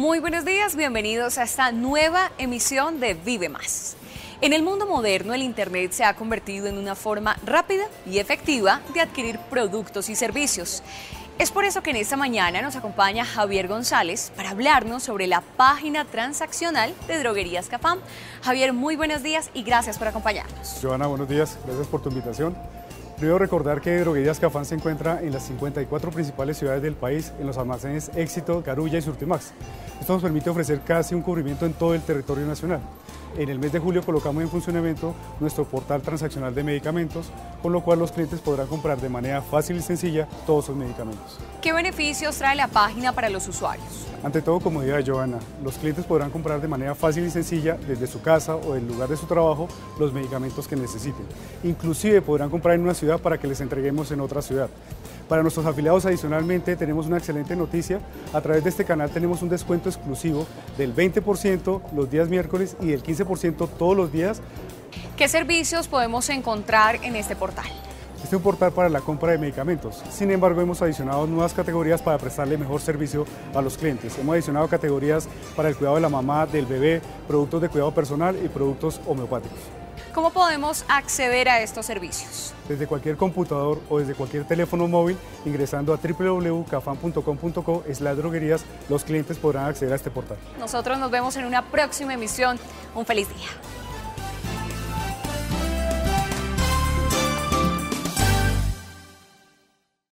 Muy buenos días, bienvenidos a esta nueva emisión de Vive Más. En el mundo moderno, el Internet se ha convertido en una forma rápida y efectiva de adquirir productos y servicios. Es por eso que en esta mañana nos acompaña Javier González para hablarnos sobre la página transaccional de Droguerías Cafam. Javier, muy buenos días y gracias por acompañarnos. Joana, buenos días, gracias por tu invitación. Primero recordar que Droguerías Cafam se encuentra en las 54 principales ciudades del país, en los almacenes Éxito, Carulla y Surtimax. Esto nos permite ofrecer casi un cubrimiento en todo el territorio nacional. En el mes de julio colocamos en funcionamiento nuestro portal transaccional de medicamentos, con lo cual los clientes podrán comprar de manera fácil y sencilla todos sus medicamentos. ¿Qué beneficios trae la página para los usuarios? Ante todo, comodidad, Joana. Los clientes podrán comprar de manera fácil y sencilla desde su casa o del lugar de su trabajo los medicamentos que necesiten. Inclusive podrán comprar en una ciudad para que les entreguemos en otra ciudad. Para nuestros afiliados, adicionalmente, tenemos una excelente noticia. A través de este canal tenemos un descuento exclusivo del 20% los días miércoles y del 15% todos los días. ¿Qué servicios podemos encontrar en este portal? Este es un portal para la compra de medicamentos. Sin embargo, hemos adicionado nuevas categorías para prestarle mejor servicio a los clientes. Hemos adicionado categorías para el cuidado de la mamá, del bebé, productos de cuidado personal y productos homeopáticos. ¿Cómo podemos acceder a estos servicios? Desde cualquier computador o desde cualquier teléfono móvil, ingresando a www.cafam.com.co/droguerías, los clientes podrán acceder a este portal. Nosotros nos vemos en una próxima emisión. Un feliz día.